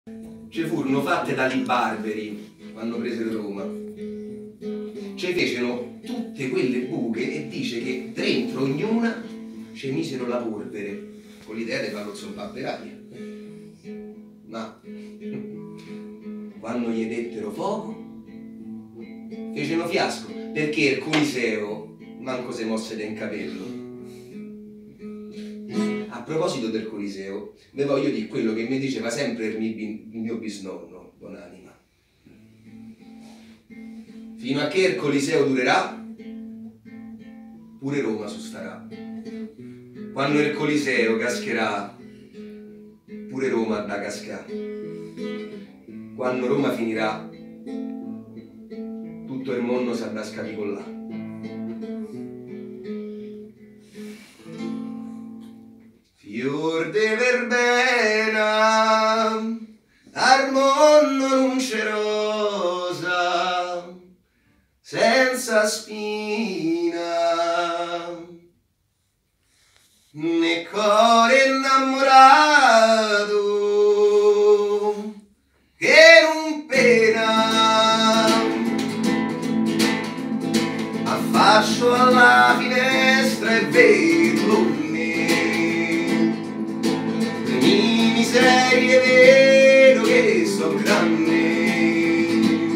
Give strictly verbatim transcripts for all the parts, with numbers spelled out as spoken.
ci furono fatte dagli barberi quando presero Roma. Ci fecero tutte quelle buche e dice che dentro ognuna ci misero la polvere con l'idea di farlo zompare per aria. Ma quando gli dettero fuoco fecero fiasco, perché il Coliseo manco se mosse da un capello. A proposito del Coliseo, vi voglio dire quello che mi diceva sempre il mio, il mio bisnonno, buonanima. Fino a che il Coliseo durerà, pure Roma sustarà. Quando il Coliseo cascherà, pure Roma da cascà. Quando Roma finirà, tutto il mondo saprà scapicollà. Fior de verbena, al mondo non c'è rosa, senza spina, né cuore innamorato che non pena. Affascio alla finestra e vedo miserie, vedo che so grande.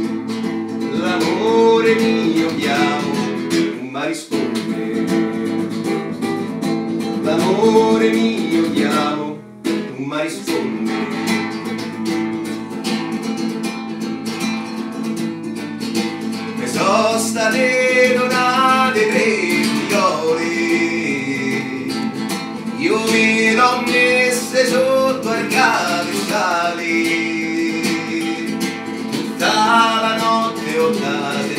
L'amore mio chiamo, ma risponde. L'amore mio chiamo, ma risponde. Me sono state donate tre figliole, io me l'ho messe sotto al cadestale, tutta la notte ho dato